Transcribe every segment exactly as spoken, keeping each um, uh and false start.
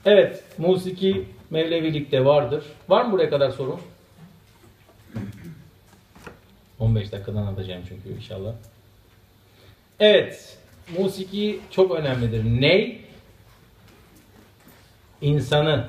Evet, musiki Mevlevilikte vardır. Var mı buraya kadar sorun? on beş dakikadan atacağım çünkü inşallah. Evet, musiki çok önemlidir. Ney? İnsanı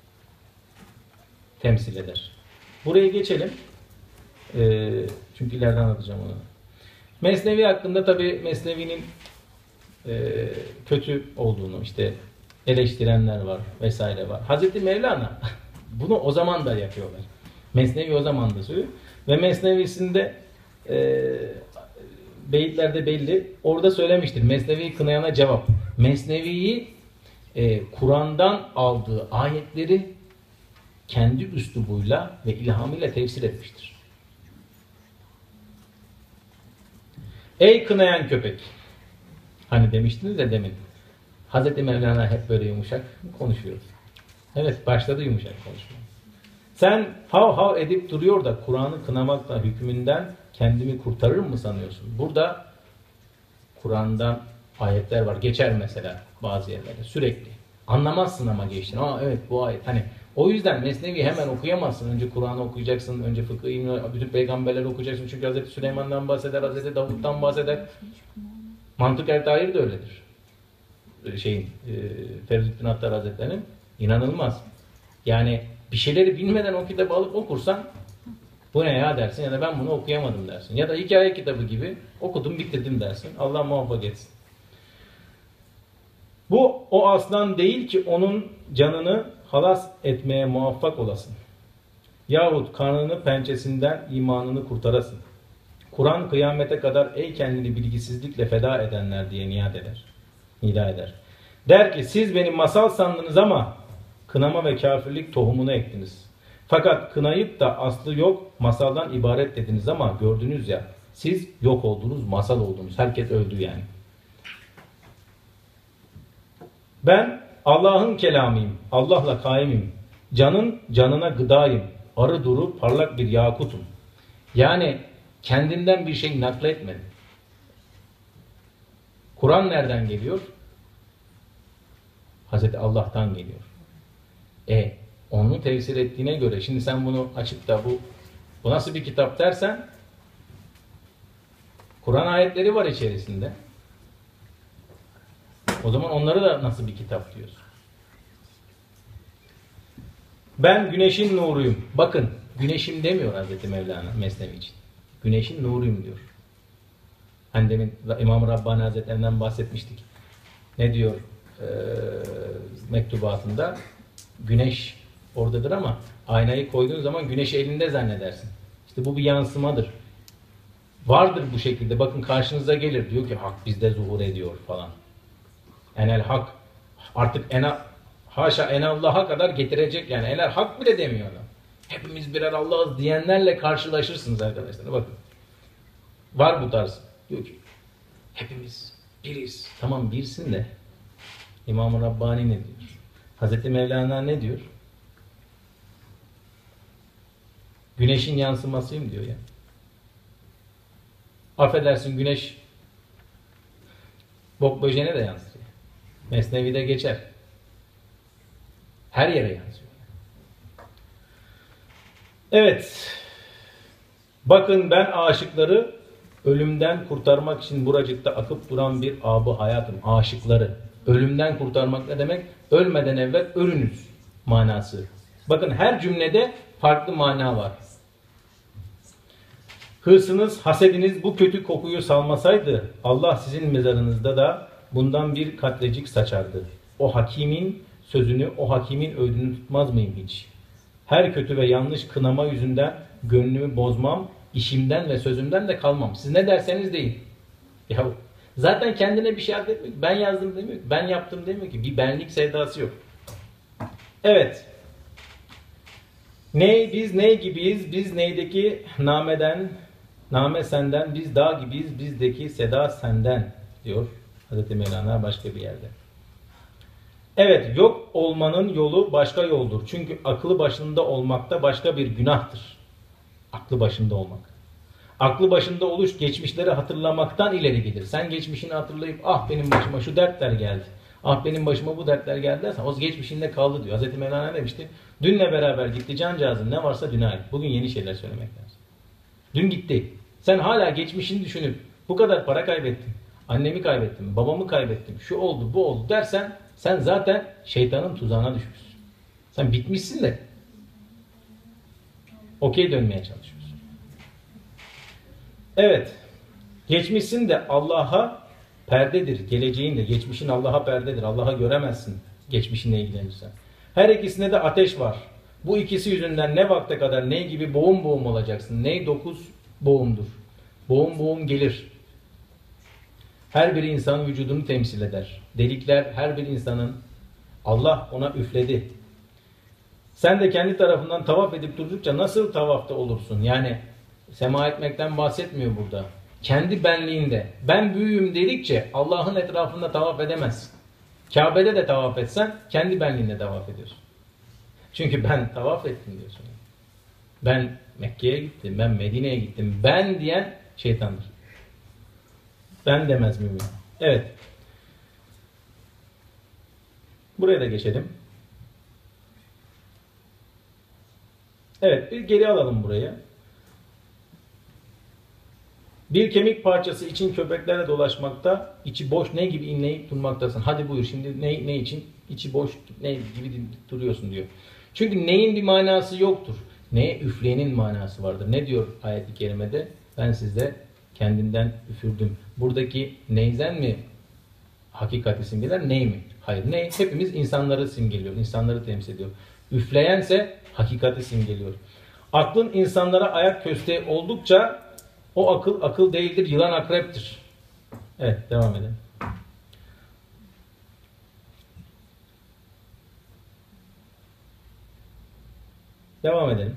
temsil eder. Buraya geçelim. Ee, çünkü ileriden anlatacağım onu. Mesnevi hakkında tabii Mesnevi'nin e, kötü olduğunu işte eleştirenler var vesaire var. Hazreti Mevlana bunu o zaman da yapıyorlar. Mesnevi o zaman da söylüyor. Ve Mesnevisinde e, beyitlerde belli. Orada söylemiştir. Mesnevi'yi kınayana cevap. Mesnevi'yi e, Kur'an'dan aldığı ayetleri kendi üslubuyla ve ilhamıyla tefsir etmiştir. Ey kınayan köpek! Hani demiştiniz ya demin. Hazreti Mevlana hep böyle yumuşak konuşuyor. Evet, başladı yumuşak konuşmaya. Sen hav hav edip duruyor da Kur'an'ı kınamakla hükmünden kendimi kurtarır mı sanıyorsun? Burada Kur'an'dan ayetler var. Geçer mesela bazı yerlerde sürekli. Anlamazsın ama geçtin. Aa evet bu ayet. Hani o yüzden Mesnevi hemen okuyamazsın. Önce Kur'an'ı okuyacaksın. Önce fıkıh, ilmi, bütün peygamberleri okuyacaksın. Çünkü Hazreti Süleyman'dan bahseder, Hazreti Davut'tan bahseder. Mantık el-Tahir de öyledir. Şeyin, e, Feridüddin Attar Hazretleri'nin inanılmaz. Yani bir şeyleri bilmeden o kitabı alıp okursan bu ne ya dersin ya da ben bunu okuyamadım dersin. Ya da hikaye kitabı gibi okudum bitirdim dersin. Allah muvaffak etsin. Bu o aslan değil ki onun canını halas etmeye muvaffak olasın. Yahut karnını pençesinden imanını kurtarasın. Kur'an kıyamete kadar ey kendini bilgisizlikle feda edenler diye niyat eder. Nida eder. Der ki siz benim masal sandınız ama kınama ve kafirlik tohumunu ektiniz. Fakat kınayıp da aslı yok masaldan ibaret dediniz ama gördünüz ya siz yok oldunuz, masal oldunuz. Herkes öldü yani. Ben Allah'ın kelamıyım, Allah'la kaimim. Canın canına gıdayım. Arı duru parlak bir yakutum. Yani kendinden bir şey nakletmedim. Kur'an nereden geliyor? Hazreti Allah'tan geliyor. E onu tefsir ettiğine göre şimdi sen bunu açıp da bu bu nasıl bir kitap dersen Kur'an ayetleri var içerisinde. O zaman onları da nasıl bir kitap diyorsun? Ben güneşin nuruyum. Bakın güneşim demiyor Hazreti Mevlana Mesnevi için. Güneşin nuruyum diyor. Hani demin İmam-ı Rabbani Hazretlerinden bahsetmiştik. Ne diyor e, mektubatında? Güneş oradadır ama aynayı koyduğun zaman güneşi elinde zannedersin. İşte bu bir yansımadır. Vardır bu şekilde. Bakın karşınıza gelir. Diyor ki hak bizde zuhur ediyor falan. Enel hak. Artık ena, haşa enallaha kadar getirecek. Yani enel hak bile demiyor adam. Hepimiz birer Allah'ız diyenlerle karşılaşırsınız arkadaşlar. Bakın. Var bu tarz. Diyor ki hepimiz biriz. Tamam birsin de İmam-ı Rabbani ne diyor? Hazreti Mevlana ne diyor? Güneşin yansımasıyım diyor ya. Affedersin güneş bok böceğine de yansıyor. Mesnevi'de geçer. Her yere yansıyor. Evet. Bakın ben aşıkları ölümden kurtarmak için buracıkta akıp duran bir ab-ı hayatım. Aşıkları. Ölümden kurtarmak ne demek? Ölmeden evvel ölünüz manası. Bakın her cümlede farklı mana var. Hırsınız, hasediniz bu kötü kokuyu salmasaydı Allah sizin mezarınızda da bundan bir katlecik saçardı. O hakimin sözünü, o hakimin öğüdünü tutmaz mıyım hiç? Her kötü ve yanlış kınama yüzünden gönlümü bozmam, işimden ve sözümden de kalmam. Siz ne derseniz deyin. Ya zaten kendine bir şey etmiyor. Ben yazdım demiyor. Ben yaptım demiyor ki. Bir benlik sevdası yok. Evet. Ney biz ney gibiyiz? Biz neydeki nameden, name senden, biz dağ gibiyiz, bizdeki seda senden diyor Hazreti Mevlana başka bir yerde. Evet, yok olmanın yolu başka yoldur. Çünkü aklı başında olmakta başka bir günahtır. Aklı başında olmak. Aklı başında oluş geçmişleri hatırlamaktan ileri gelir. Sen geçmişini hatırlayıp ah benim başıma şu dertler geldi. Ah benim başıma bu dertler geldi dersen o geçmişinde kaldı diyor. Hazreti Mevlana demişti. Dünle beraber gitti cancağızın ne varsa düne ait. Bugün yeni şeyler söylemek lazım. Dün gitti. Sen hala geçmişini düşünüp bu kadar para kaybettim. Annemi kaybettim, babamı kaybettim, şu oldu, bu oldu dersen sen zaten şeytanın tuzağına düşmüşsün. Sen bitmişsin de okey dönmeye çalışıyorsun. Evet, geçmişsin de Allah'a perdedir, geleceğin de, geçmişin Allah'a perdedir, Allah'a göremezsin geçmişinle ilgilenirsen. Her ikisinde de ateş var. Bu ikisi yüzünden ne vakte kadar ney gibi boğum boğum olacaksın, ney dokuz boğumdur. Boğum boğum gelir. Her bir insan vücudunu temsil eder. Delikler her bir insanın Allah ona üfledi. Sen de kendi tarafından tavaf edip durdukça nasıl tavafta olursun? Yani sema etmekten bahsetmiyor burada. Kendi benliğinde ben büyüğüm dedikçe Allah'ın etrafında tavaf edemezsin. Kabe'de de tavaf etsen kendi benliğinde tavaf ediyorsun. Çünkü ben tavaf ettim diyorsun. Ben Mekke'ye gittim, ben Medine'ye gittim. Ben diyen şeytandır. Ben demez mümin. Evet. Buraya da geçelim. Evet, bir geri alalım buraya. Bir kemik parçası için köpeklerle dolaşmakta, içi boş ne gibi inleyip durmaktasın. Hadi buyur şimdi ne, ne için? İçi boş ne gibi duruyorsun diyor. Çünkü neyin bir manası yoktur. Neye üfleyenin manası vardır. Ne diyor ayet-i kerimede? Ben sizde kendimden üfürdüm. Buradaki neyzen mi hakikati simgeler, ney mi? Hayır, ney? Hepimiz insanları simgeliyor, insanları temsil ediyor. Üfleyense hakikati simgeliyor. Aklın insanlara ayak kösteği oldukça o akıl akıl değildir, yılan akreptir. Evet, devam edelim. Devam edelim.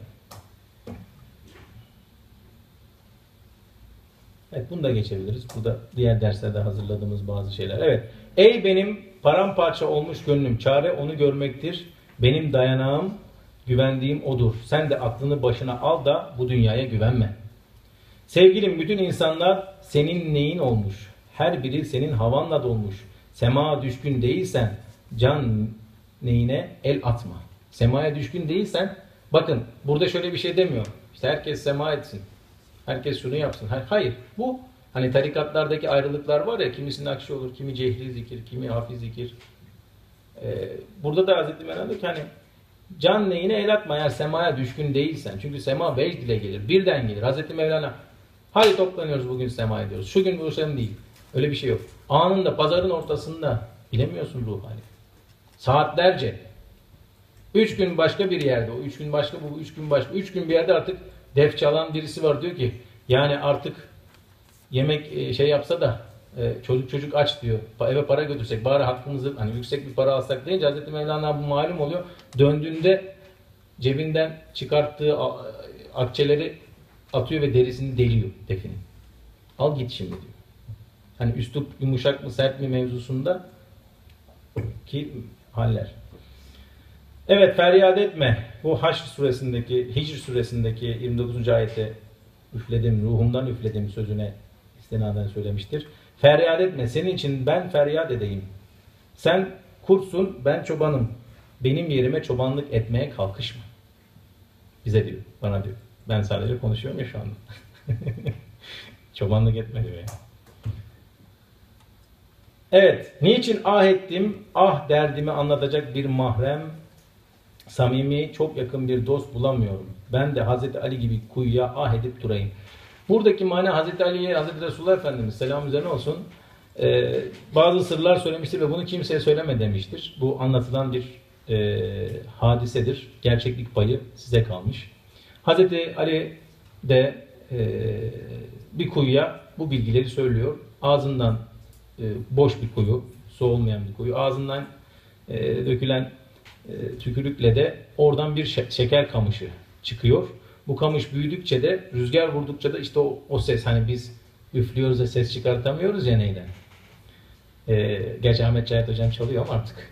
Evet, bunu da geçebiliriz. Bu da diğer derslerde hazırladığımız bazı şeyler. Evet. Ey benim paramparça olmuş gönlüm, çare onu görmektir. Benim dayanağım, güvendiğim odur. Sen de aklını başına al da bu dünyaya güvenme. Sevgilim, bütün insanlar senin neyin olmuş? Her biri senin havanla dolmuş. Sema düşkün değilsen can neyine el atma. Semaya düşkün değilsen, bakın burada şöyle bir şey demiyor. İşte herkes sema etsin. Herkes şunu yapsın. Hayır. Bu hani tarikatlardaki ayrılıklar var ya, kimisinin akşi olur, kimi cehri zikir, kimi hafiz zikir. Ee, burada da Hazreti Mevlana diyor ki hani can neyine el atma eğer semaya düşkün değilsen. Çünkü sema vecd ile gelir. Birden gelir. Hazreti Mevlana hadi toplanıyoruz bugün sema ediyoruz. Şu gün bu senin değil. Öyle bir şey yok. Anında pazarın ortasında bilemiyorsun ruh hali. Saatlerce. Üç gün başka bir yerde. O üç gün başka, bu üç gün başka. Üç gün bir yerde artık def çalan birisi var, diyor ki yani artık yemek şey yapsa da çocuk çocuk aç diyor. Eve para götürsek bari hakkımızı hani yüksek bir para alsak deyince Hazreti Mevlana bu malum oluyor. Döndüğünde cebinden çıkarttığı akçeleri atıyor ve derisini deliyor definin. Al git şimdi diyor. Hani üslup yumuşak mı sert mi mevzusunda ki haller. Evet, feryat etme. Bu Haşr suresindeki, Hicr suresindeki yirmi dokuzuncu ayette üfledim, ruhumdan üfledim sözüne istinaden söylemiştir. Feryat etme, senin için ben feryat edeyim. Sen kurtsun, ben çobanım. Benim yerime çobanlık etmeye kalkışma. Bize diyor, bana diyor. Ben sadece konuşuyorum ya şu anda. Çobanlık etme diyor ya. Evet, niçin ah ettim, ah derdimi anlatacak bir mahrem, samimi, çok yakın bir dost bulamıyorum. Ben de Hazreti Ali gibi kuyuya ah edip durayım. Buradaki mana Hazreti Ali'ye, Hazreti Resulullah Efendimiz selam üzerine olsun, e, bazı sırlar söylemiştir ve bunu kimseye söyleme demiştir. Bu anlatılan bir e, hadisedir. Gerçeklik payı size kalmış. Hazreti Ali de e, bir kuyuya bu bilgileri söylüyor. Ağzından e, boş bir kuyu, su olmayan bir kuyu. Ağzından e, dökülen e, tükürükle de oradan bir şeker kamışı çıkıyor. Bu kamış büyüdükçe de, rüzgar vurdukça da işte o, o ses, hani biz üflüyoruz da ses çıkartamıyoruz ya neyden. E, gerçi Ahmet Cahit Hocam çalıyor ama artık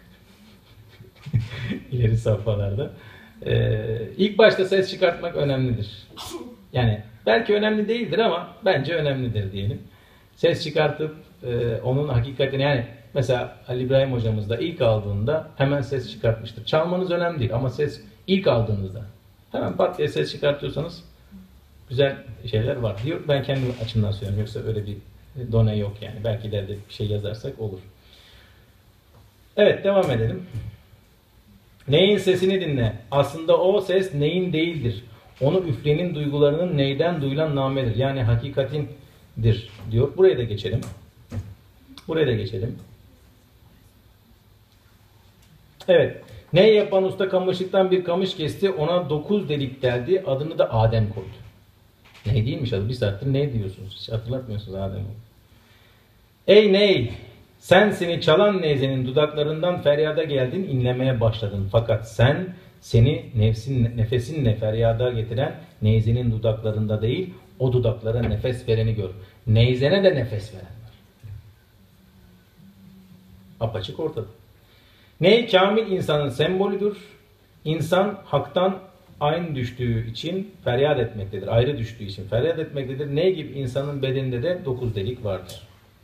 ileri safhalarda. E, ilk başta ses çıkartmak önemlidir. Yani belki önemli değildir ama bence önemlidir diyelim. Ses çıkartıp e, onun hakikatini, yani mesela Ali İbrahim hocamız da ilk aldığında hemen ses çıkartmıştır. Çalmanız önemli değil ama ses ilk aldığınızda hemen pat diye ses çıkartıyorsanız güzel şeyler var diyor. Ben kendi açımdan söylüyorum. Yoksa öyle bir done yok yani. Belki ileride bir şey yazarsak olur. Evet, devam edelim. Neyin sesini dinle. Aslında o ses neyin değildir. Onu üflenin duygularının neyden duyulan namedir. Yani hakikatindir diyor. Buraya da geçelim. Buraya da geçelim. Evet. Ne yapan usta kamışlıktan bir kamış kesti. Ona dokuz delik deldi. Adını da Adem koydu. Ne değilmiş adı? Bir saattir ne diyorsunuz? Hiç hatırlatmıyorsunuz Adem'i. Ey ney! Sen seni çalan neyzenin dudaklarından feryada geldin, inlemeye başladın. Fakat sen seni nefsin, nefesinle feryada getiren neyzenin dudaklarında değil, o dudaklara nefes vereni gör. Neyzene de nefes veren var. Apaçık ortada. Ney kamil insanın sembolüdür. İnsan haktan aynı düştüğü için feryat etmektedir. Ayrı düştüğü için feryat etmektedir. Ney gibi insanın bedeninde de dokuz delik vardır.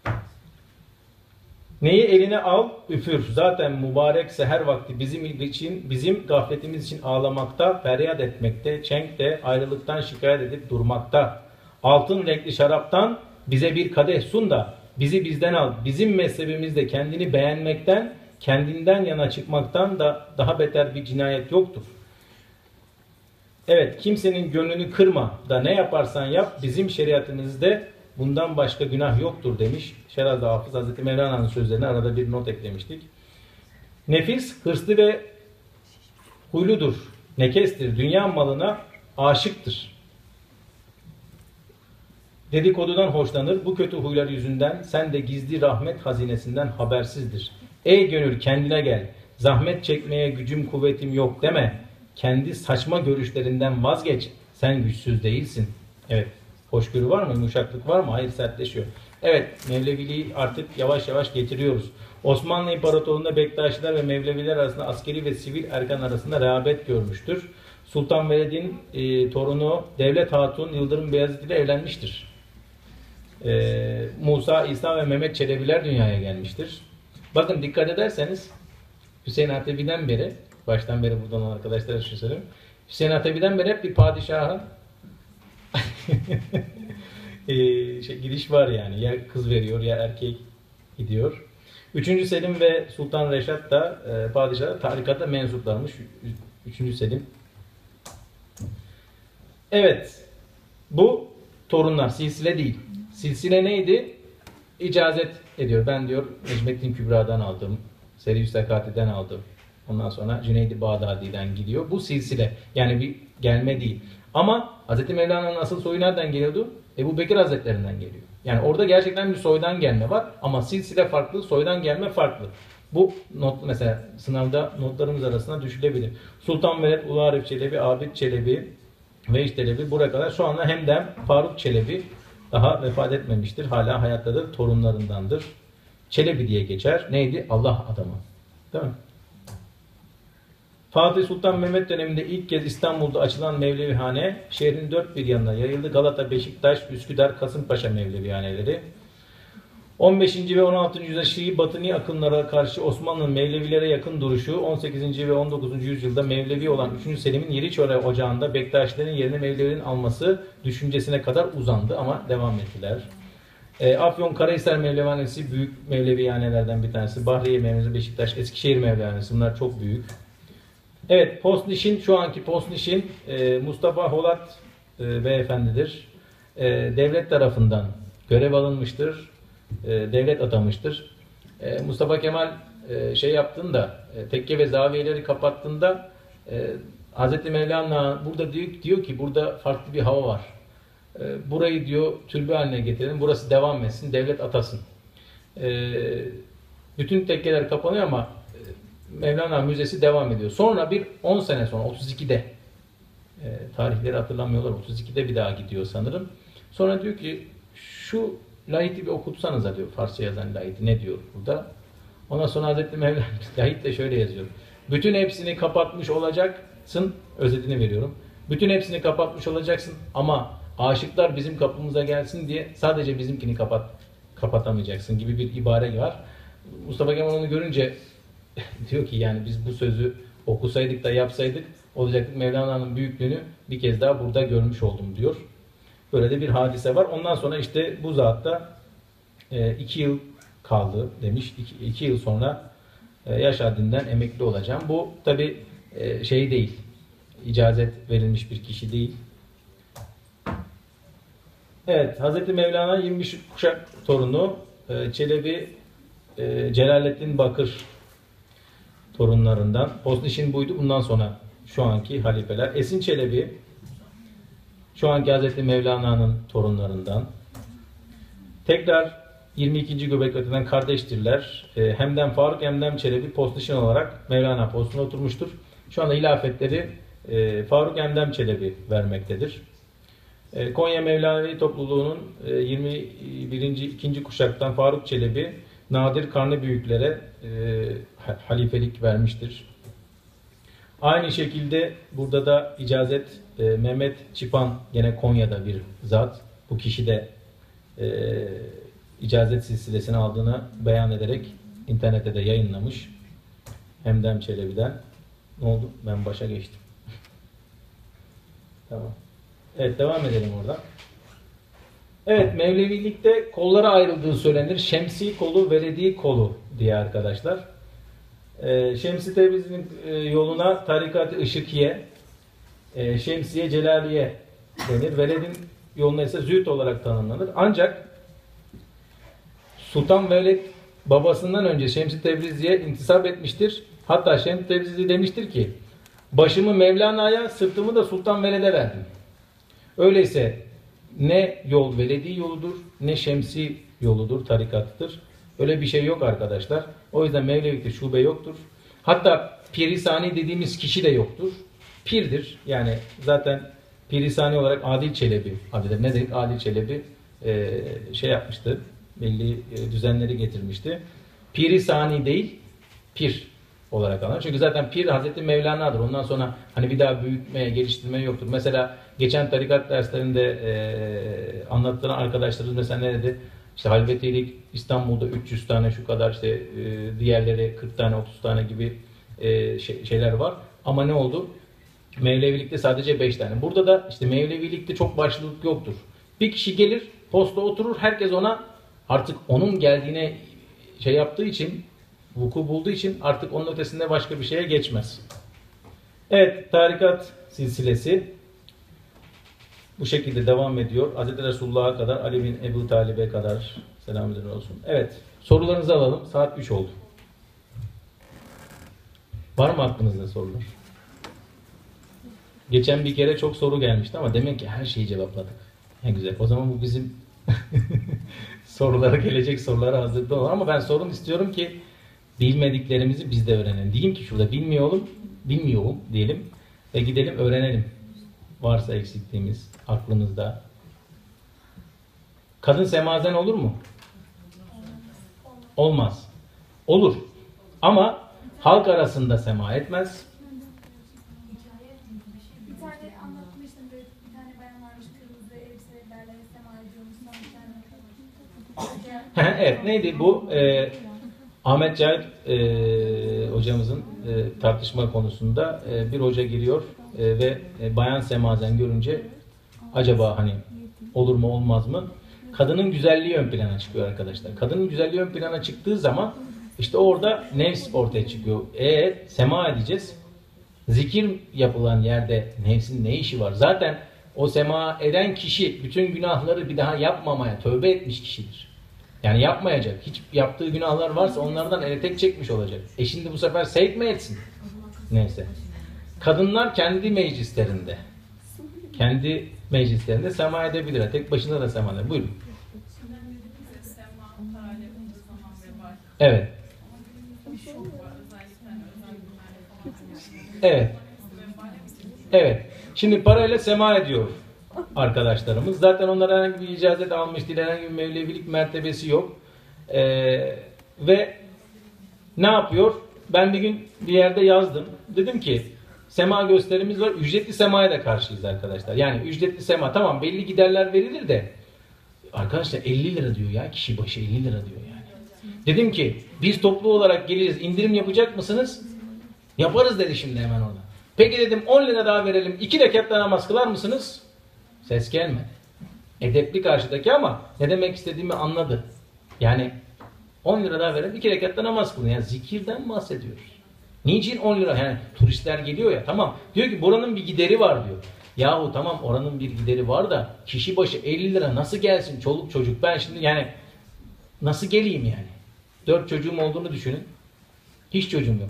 Neyi eline al, üfür. Zaten mübarek seher vakti bizim için, bizim gafletimiz için ağlamakta, feryat etmekte, çenkte, ayrılıktan şikayet edip durmakta. Altın renkli şaraptan bize bir kadeh sun da bizi bizden al. Bizim mezhebimizde kendini beğenmekten, kendinden yana çıkmaktan da daha beter bir cinayet yoktur. Evet, kimsenin gönlünü kırma da ne yaparsan yap, bizim şeriatımızda bundan başka günah yoktur demiş. Şeraz Hafız Hazreti Mevlana'nın sözlerine arada bir not eklemiştik. Nefis hırslı ve huyludur, nekestir, dünya malına aşıktır. Dedikodudan hoşlanır, bu kötü huylar yüzünden sen de gizli rahmet hazinesinden habersizdir. Ey gönül kendine gel, zahmet çekmeye gücüm kuvvetim yok deme. Kendi saçma görüşlerinden vazgeç, sen güçsüz değilsin. Evet. Hoşgörü var mı? Yumuşaklık var mı? Hayır, sertleşiyor. Evet, Mevleviliği artık yavaş yavaş getiriyoruz. Osmanlı İmparatorluğu'nda Bektaşiler ve Mevleviler arasında askeri ve sivil erkan arasında rehavet görmüştür. Sultan Veled'in e, torunu Devlet Hatun Yıldırım Beyazıt ile evlenmiştir. E, Musa, İsa ve Mehmet Çelebiler dünyaya gelmiştir. Bakın dikkat ederseniz Hüseyin Hatebi'den beri, baştan beri buradan olan arkadaşlara şu söyleyeyim. Hüseyin Hatebi'den beri hep bir padişahın e, şey, gidiş var yani. Ya kız veriyor ya erkek gidiyor. Üçüncü Selim ve Sultan Reşat da e, padişah tarikata mensuplarmış. Üçüncü Selim. Evet. Bu torunlar. Silsile değil. Silsile neydi? İcazet ediyor. Ben diyor Necmettin Kübra'dan aldım. Seri-i Sakati'den aldım. Ondan sonra Cüneyd-i Bağdadi'den gidiyor. Bu silsile. Yani bir gelme değil. Ama Hz. Mevlana'nın asıl soyu nereden geliyordu? Ebu Bekir Hazretlerinden geliyor. Yani orada gerçekten bir soydan gelme var. Ama silsile farklı, soydan gelme farklı. Bu not mesela sınavda notlarımız arasında düşülebilir. Sultan Veled, Ulu Arif Çelebi, Abid Çelebi, Veys Çelebi buraya kadar şu anda hemden Faruk Çelebi daha vefat etmemiştir. Hala hayattadır. Torunlarındandır. Çelebi diye geçer. Neydi? Allah adamı. Değil mi? Fatih Sultan Mehmet döneminde ilk kez İstanbul'da açılan Mevlevihane şehrin dört bir yanına yayıldı. Galata, Beşiktaş, Üsküdar, Kasımpaşa Mevlevihaneleri. on beşinci ve on altıncı yüzyılda Şii Batıni akımlara karşı Osmanlı'nın Mevlevilere yakın duruşu, on sekizinci ve on dokuzuncu yüzyılda Mevlevi olan üçüncü Selim'in Yeniçeri Ocağı'nda Bektaşilerin yerine Mevlevilerin alması düşüncesine kadar uzandı ama devam ettiler. E, Afyon Karahisar Mevlevihanesi büyük Mevlevihanelerden bir tanesi. Bahriye Mevlevihanesi, Beşiktaş, Eskişehir Mevlevihanesi bunlar çok büyük. Evet, Postnişin, şu anki Postnişin e, Mustafa Holat e, beyefendidir. E, devlet tarafından görev alınmıştır. E, devlet atamıştır. E, Mustafa Kemal e, şey yaptığında, e, tekke ve zaviyeleri kapattığında e, Hz. Mevlana burada diyor, diyor ki burada farklı bir hava var. E, burayı diyor türbe haline getirelim, burası devam etsin, devlet atasın. E, bütün tekkeler kapanıyor ama Mevlana Müzesi devam ediyor. Sonra bir on sene sonra otuz ikide e, tarihleri hatırlamıyorlar. otuz ikide bir daha gidiyor sanırım. Sonra diyor ki şu lahiti bir okutsanıza diyor. Farsça yazan lahiti ne diyor burada? Ondan sonra Hazreti Mevlana lahit de şöyle yazıyor. Bütün hepsini kapatmış olacaksın. Özetini veriyorum. Bütün hepsini kapatmış olacaksın ama aşıklar bizim kapımıza gelsin diye sadece bizimkini kapat kapatamayacaksın gibi bir ibare var. Mustafa Kemal onu görünce diyor ki yani biz bu sözü okusaydık da yapsaydık olacaktık, Mevlana'nın büyüklüğünü bir kez daha burada görmüş oldum diyor. Böyle de bir hadise var. Ondan sonra işte bu zat da e, iki yıl kaldı demiş. İki, iki yıl sonra e, yaş haddinden emekli olacağım. Bu tabi e, şey değil. İcazet verilmiş bir kişi değil. Evet, Hazreti Mevlana yirmi beş kuşak torunu e, Çelebi e, Celalettin Bakır torunlarından. Hosnişin buydu. Bundan sonra şu anki halifeler. Esin Çelebi şu anki Hazreti Mevlana'nın torunlarından. Tekrar yirmi ikinci Göbeklitepe'den kardeştirler. E, hemden Faruk hemden Çelebi Postnişin olarak Mevlana postuna oturmuştur. Şu anda hilafetleri e, Faruk Hemdem Çelebi vermektedir. E, Konya Mevlanevi topluluğunun e, yirmi birinci ikinci kuşaktan Faruk Çelebi nadir karnı büyüklere e, halifelik vermiştir. Aynı şekilde burada da icazet e, Mehmet Çipan gene Konya'da bir zat. Bu kişi de e, icazet silsilesini aldığını beyan ederek internette de yayınlamış. Hemdem Çelebi'den. Ne oldu? Ben başa geçtim. Tamam. Evet, devam edelim orada. Evet, Mevlevilikte kollara ayrıldığı söylenir. Şemsi kolu, veledi kolu diye arkadaşlar. Ee, Şemsi Tebrizi'nin e, yoluna tarikat-ı Işıkiye, e, Şemsiye Celaliye denir. Veled'in yoluna ise Züht olarak tanımlanır. Ancak Sultan Veled babasından önce Şemsi Tebrizi'ye intisap etmiştir. Hatta Şemsi Tebrizi demiştir ki başımı Mevlana'ya, sırtımı da Sultan Veled'e verdim. Öyleyse ne yol veledi yoludur, ne şemsi yoludur, tarikatıdır. Öyle bir şey yok arkadaşlar. O yüzden Mevlevilikte şube yoktur. Hatta Pirisani dediğimiz kişi de yoktur. Pirdir. Yani zaten Pirisani olarak Adil Çelebi adıdır. Ne dedik? Adil Çelebi e, şey yapmıştı. Belli e, düzenleri getirmişti. Pirisani değil, pir olarak alınır. Çünkü zaten pir Hazreti Mevlana'dır. Ondan sonra hani bir daha büyütmeye, geliştirmeye yoktur. Mesela geçen tarikat derslerinde e, anlatılan arkadaşlarımız mesela ne dedi? İşte halvetilik İstanbul'da üç yüz tane şu kadar, işte e, diğerleri kırk tane otuz tane gibi e, şey, şeyler var. Ama ne oldu? Mevlevilikte sadece beş tane. Burada da işte Mevlevilikte çok başlılık yoktur. Bir kişi gelir, posta oturur, herkes ona artık onun geldiğine şey yaptığı için, vuku bulduğu için artık onun ötesinde başka bir şeye geçmez. Evet, tarikat silsilesi bu şekilde devam ediyor. Hazreti Resulullah'a kadar, Ali bin Ebu Talib'e kadar selamünaleyküm olsun. Evet, sorularınızı alalım. Saat üç oldu. Var mı aklınızda sorular? Geçen bir kere çok soru gelmişti ama demek ki her şeyi cevapladık. Ne güzel. O zaman bu bizim sorulara, gelecek sorulara hazırda olalım. Ama ben sorun istiyorum ki bilmediklerimizi biz de öğrenelim. Diyeyim ki şurada bilmiyorum, bilmiyorum diyelim ve gidelim öğrenelim. Varsa eksikliğimiz aklımızda. Kadın semazen olur mu? Olmaz. Olur. Ama halk arasında sema etmez. Bir tane anlatmıştım, böyle bir tane bayan varmış, kırmızı elbiselerle sema ediyormuş. Bir tane... Evet, neydi bu? Ee, Ahmet Cahit e, hocamızın e, tartışma konusunda e, bir hoca giriyor e, ve e, bayan semazen görünce acaba hani olur mu olmaz mı? Kadının güzelliği ön plana çıkıyor arkadaşlar. Kadının güzelliği ön plana çıktığı zaman işte orada nefs ortaya çıkıyor. E sema edeceğiz. Zikir yapılan yerde nefsin ne işi var? Zaten o sema eden kişi bütün günahları bir daha yapmamaya tövbe etmiş kişidir. Yani yapmayacak. Hiç yaptığı günahlar varsa onlardan ele tek çekmiş olacak. E şimdi bu sefer sevk mi etsin? Neyse. Kadınlar kendi meclislerinde, kendi meclislerinde sema edebilir. Tek başına da sema edebilir. Buyurun. Evet. Evet. Evet. Şimdi parayla sema ediyor arkadaşlarımız. Zaten onlar herhangi bir icazet almış değil, herhangi bir mevlevilik mertebesi yok. Ee, ve ne yapıyor? Ben bir gün bir yerde yazdım. Dedim ki sema gösterimiz var. Ücretli semaya da karşıyız arkadaşlar. Yani ücretli sema tamam, belli giderler verilir de arkadaşlar elli lira diyor ya. Kişi başı elli lira diyor yani. Dedim ki biz toplu olarak geliriz, indirim yapacak mısınız? Yaparız dedi şimdi hemen orada. Peki dedim on lira daha verelim, iki rekatta namaz kılar mısınız? Ses gelmedi. Edepli karşıdaki ama ne demek istediğimi anladı. Yani on lira daha verelim, iki rekatta namaz kılın. Yani zikirden bahsediyoruz. Niçin on lira? Yani turistler geliyor ya, tamam. Diyor ki buranın bir gideri var diyor. Yahu tamam oranın bir gideri var da kişi başı elli lira nasıl gelsin çoluk çocuk? Ben şimdi yani nasıl geleyim yani? Dört çocuğum olduğunu düşünün. Hiç çocuğum yok.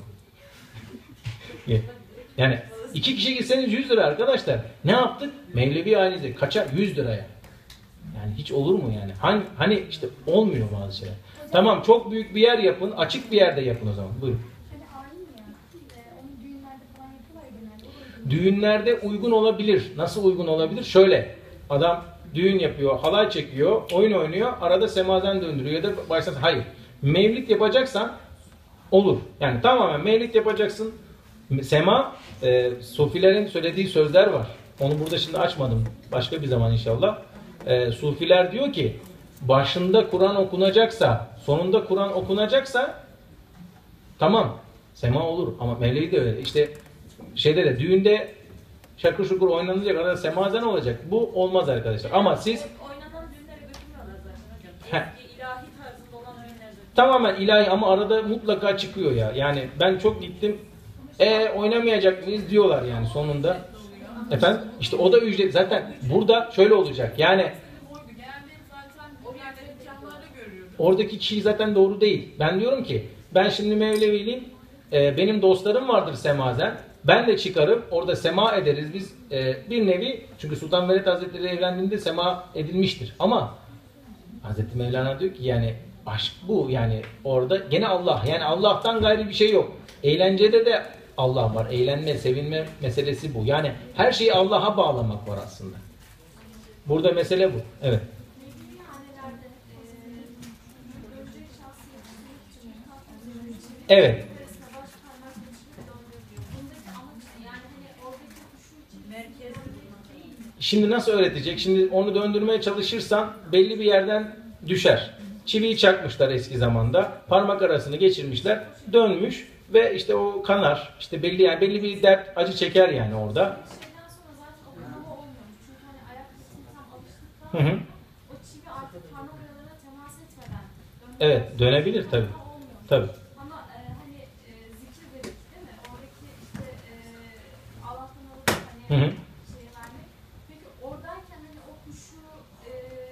Yani iki kişi gitseniz yüz lira arkadaşlar. Ne yaptık? Mevlevi ailesi kaçar yüz liraya. Yani hiç olur mu yani? Hani, hani işte olmuyor bazı şeyler. Tamam çok büyük bir yer yapın, açık bir yerde yapın o zaman. Buyurun. Hani ayin ya, e, onu düğünlerde falan yapıyorlar ya genelde. O da uygun. Düğünlerde uygun olabilir. Nasıl uygun olabilir? Şöyle. Adam düğün yapıyor, halay çekiyor, oyun oynuyor, arada semazen döndürüyor ya da başlasın. Hayır. Mevlid yapacaksan olur. Yani tamamen mevlid yapacaksın. Sema, e, Sufilerin söylediği sözler var. Onu burada şimdi açmadım. Başka bir zaman inşallah. E, Sufiler diyor ki başında Kur'an okunacaksa, sonunda Kur'an okunacaksa tamam. Sema olur ama mevlid de öyle. İşte şeyde de düğünde şakır şukur oynanacak, arada semazen olacak. Bu olmaz arkadaşlar. Ama siz Oynanan düğünlere götürmüyorlar zaten hocam. Heh. Eski ilahi tarzında olan öğünlerde. tamamen ilahi ama arada mutlaka çıkıyor ya. Yani ben çok gittim. E oynamayacak mıyız diyorlar yani sonunda. Efendim? İşte o da ücret. Zaten burada şöyle olacak. Yani Genelde zaten o yerde imkanlarda görüyoruz. oradaki kişi zaten doğru değil. Ben diyorum ki ben şimdi Mevleviliyim. E, benim dostlarım vardır semazen. Ben de çıkarım. Orada sema ederiz biz. E, bir nevi çünkü Sultan Veled Hazretleri evlendiğinde sema edilmiştir. Ama Hazreti Mevlana diyor ki yani aşk bu yani orada gene Allah. Yani Allah'tan gayrı bir şey yok. Eğlencede de Allah var. Eğlenme, sevinme meselesi bu. Yani her şeyi Allah'a bağlamak var aslında. Burada mesele bu. Evet. Mevlevi hanelerde e, görecek şahsı yetiştirmek için kalk üzerine için Evet. arasında baş parmak geçirmek döndürülüyor. Bundaki amaç ne? Yani hani oradaki kuşu için Merkez değil mi? Şimdi nasıl öğretecek? Şimdi onu döndürmeye çalışırsan belli bir yerden düşer. Çiviyi çakmışlar eski zamanda. Parmak arasını geçirmişler. Dönmüş ve işte o kanar. İşte belli yani belli bir dert acı çeker yani orada. Şeyden sonra zaten o kanama olmuyormuş. Çünkü hani ayak kısmı tam alıştıktan Hı hı. o çivi artık parmak aralarına temas etmeden dönmeye Evet, başlıyor. dönebilir tabii. Kanama olmuyor. Tabii. Ama e, hani e, zikir dedik değil mi? Oradaki işte e, Allah'tan alıp hani Hı hı. şey vermek. Peki oradayken hani o kuşu e,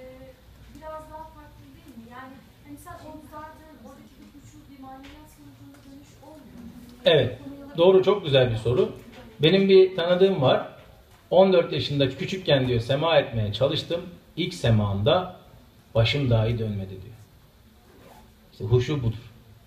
biraz daha farklı değil mi? Yani hani sen onu zaten oradaki bir kuşu bir maneviyat sonucunda dönüş olmuyor. Evet. Doğru, çok güzel bir soru. Benim bir tanıdığım var. on dört yaşında küçükken diyor sema etmeye çalıştım. İlk semamda başım dahi dönmedi diyor. İşte huşu budur.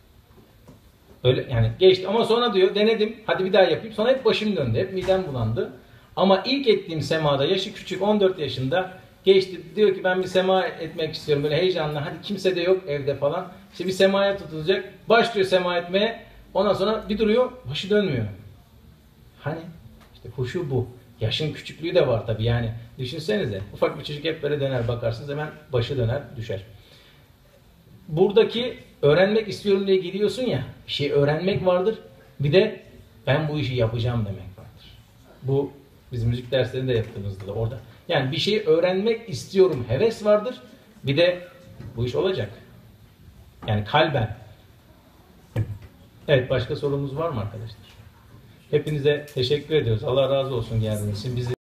Öyle yani geçti ama sonra diyor denedim. Hadi bir daha yapayım. Sonra hep başım döndü. Hep midem bulandı. Ama ilk ettiğim semada yaşı küçük on dört yaşında geçti. Diyor ki ben bir sema etmek istiyorum. Böyle heyecanla. Hadi kimse de yok evde falan. İşte bir semaya tutulacak. Başlıyor sema etmeye. Ondan sonra bir duruyor. Başı dönmüyor. Hani işte huşu bu. Yaşın küçüklüğü de var tabii yani. Düşünsenize. Ufak bir çocuk hep böyle döner bakarsınız hemen başı döner düşer. Buradaki öğrenmek istiyorum diye gidiyorsun ya. Bir şey öğrenmek vardır. Bir de ben bu işi yapacağım demek vardır. Bu biz müzik derslerinde yaptığımızda da orada. Yani bir şeyi öğrenmek istiyorum. Heves vardır. Bir de bu iş olacak. Yani kalben. Evet, başka sorumuz var mı arkadaşlar? Hepinize teşekkür ediyoruz. Allah razı olsun geldiğiniz için. Bizi